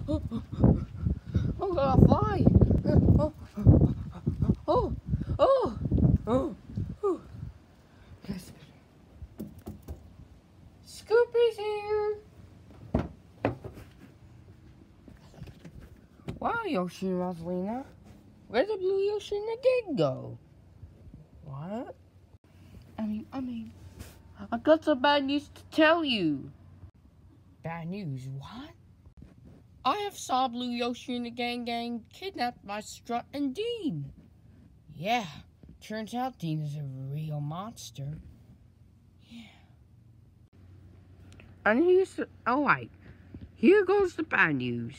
I'm gonna fly. Oh. Yes. Scoopy's here. Wow, Yoshi and Rosalina. Where'd the blue Yoshi and the gang go? What? I mean, I got some bad news to tell you. Bad news? What? I have saw Blue Yoshi and the gang kidnapped by Strut and Dean. Yeah, turns out Dean is a real monster. Yeah. And alright, here goes the bad news.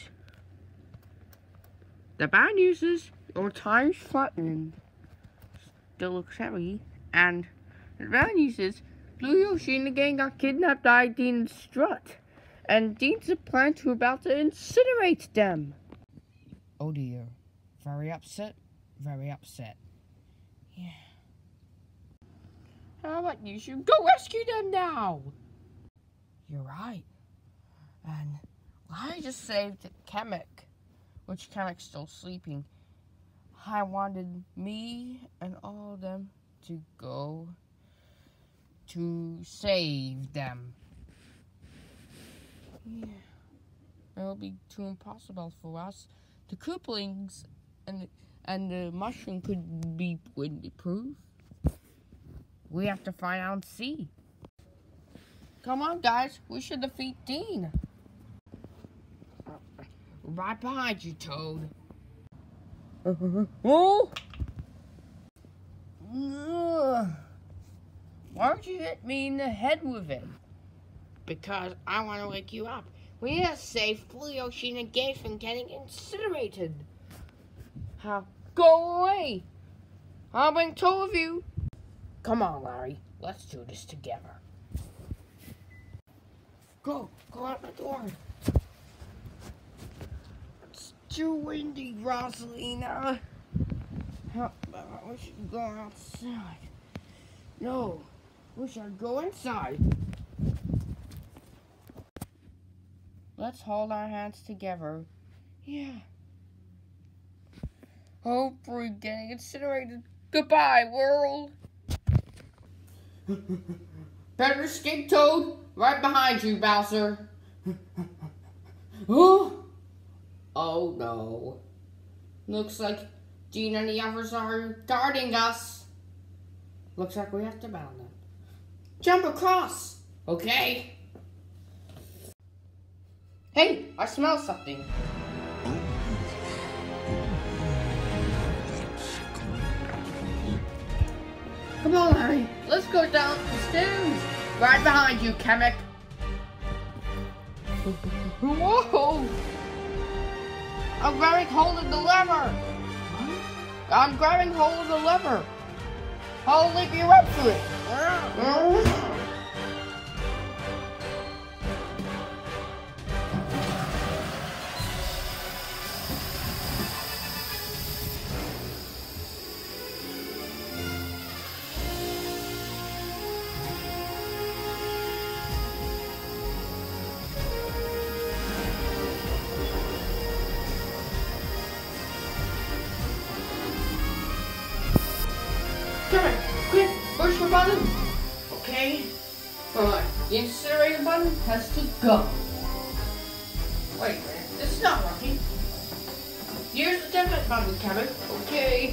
The bad news is your tire's flattened. Still looks heavy. And the bad news is Blue Yoshi and the gang got kidnapped by Dean and Strut. And Dean's plan to about to incinerate them. Oh dear. Very upset. Very upset. Yeah. How about you should go rescue them now? You're right. And I just saved Kamek. Which Kamek's still sleeping. I wanted me and all of them to go to save them. Yeah. It'll be too impossible for us. The Koopalings and the mushroom could be proof. We have to find out and see. Come on, guys. We should defeat Dean. Right behind you, Toad. Oh! Why don't you hit me in the head with it? Because I want to wake you up. We need to save Blue Yoshi and the gang from getting incinerated. Go away! I've been told of you. Come on, Larry. Let's do this together. Go out the door. It's too windy, Rosalina. We should go outside. No, we should go inside. Let's hold our hands together. Yeah. Hope we're getting incinerated. Goodbye, world. Better escape, Toad. Right behind you, Bowser. Oh no. Looks like Dean and the others are guarding us. Looks like we have to battle them. Jump across, okay? Hey, I smell something. Come on, Larry. Let's go down the stairs. Right behind you, Kamek. Whoa! I'm grabbing hold of the lever. I'm grabbing hold of the lever. I'll leap you up to it. Come on, quick, push the button. Okay. Alright, the incinerator button has to go. Wait a minute, this is not working. Here's the detonate button, Kevin. Okay.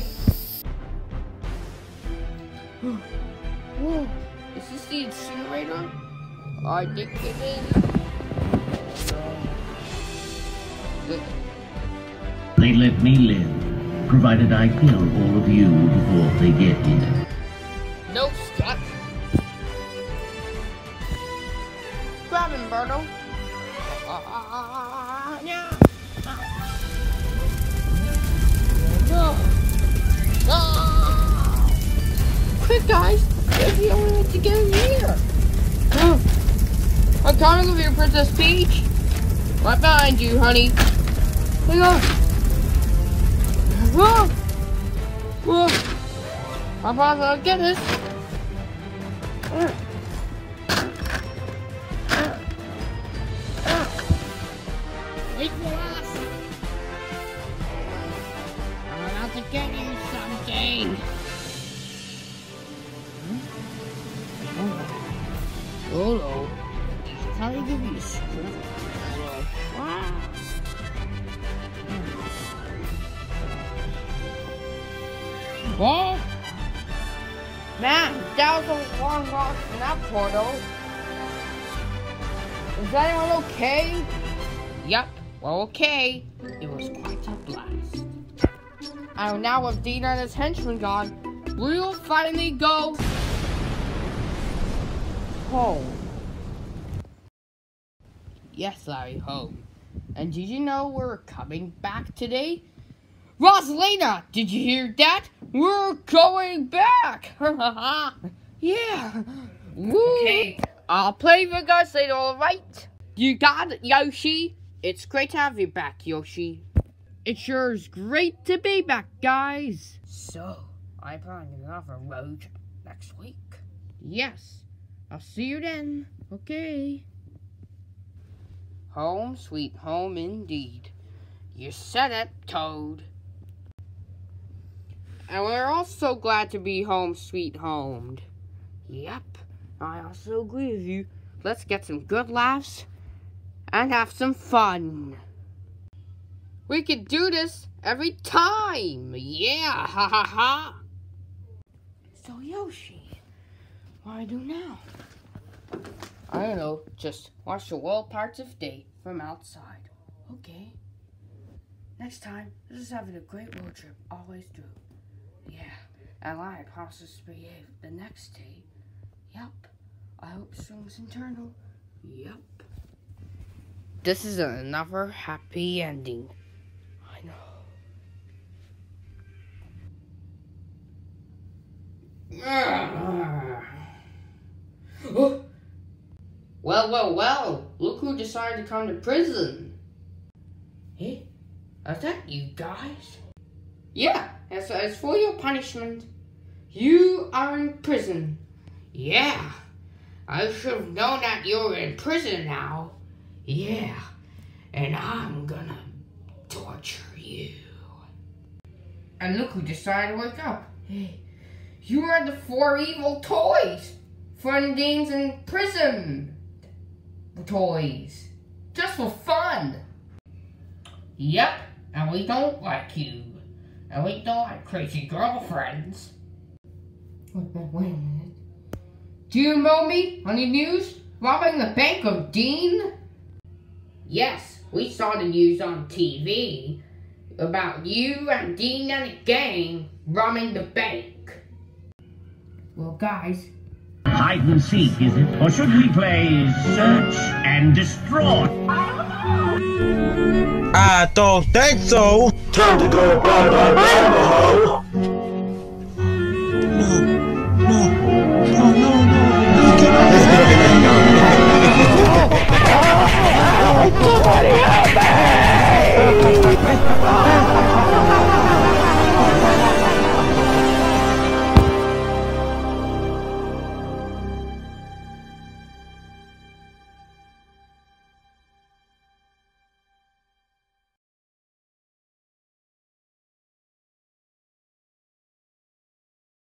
Whoa, is this the incinerator? I think it is. They let me live, provided I kill all of you before they get here. No, Scott. Grab him, Berto. Yeah. No. No. Quick, guys. There's the only way to get in here. I'm coming with you, Princess Peach. Right behind you, honey. Hang on. Whoa! Whoa! I promise I'll get this. Wait for us! I'm about to get you something! Oh no. He's trying to give you strength. Wow. What? Man, that was a long walk in that portal. Is anyone okay? Yep, we're okay. It was quite a blast. And now with Dean and his henchmen gone, we'll finally go home. Yes, Larry, home. And did you know we're coming back today? Rosalina, did you hear that? We're going back! Yeah! Woo. Okay, I'll play with you guys later, alright? You got it, Yoshi. It's great to have you back, Yoshi. It sure is great to be back, guys. So, I'm planning another road trip next week. Yes, I'll see you then. Okay. Home sweet home indeed. You said it, Toad. And we're also glad to be home sweet homed. Yep, I also agree with you. Let's get some good laughs and have some fun. We could do this every time. Yeah, ha ha ha. So Yoshi, what do I do now? I don't know, just watch the world parts of day from outside. Okay. Next time, this is having a great road trip, always do. Yeah, and I promise to behave the next day. Yup. I hope strings internal. Yup. This is another happy ending. I know. Well, look who decided to come to prison. Hey, is that you guys? Yeah, as for your punishment, you are in prison. Yeah, I should have known that you were in prison now. Yeah, and I'm gonna torture you. And look who decided to wake up. Hey, you are the 4 evil toys. Fun games in prison. Toys. Just for fun. Yep, and we don't like you. And we don't like crazy girlfriends. Wait a minute. Do you know me on the news? Robbing the bank of Dean? Yes, we saw the news on TV about you and Dean and the gang robbing the bank. Well, guys. Hide and seek, is it? Or should we play search and destroy? I don't think so. Time to go bye bye bye.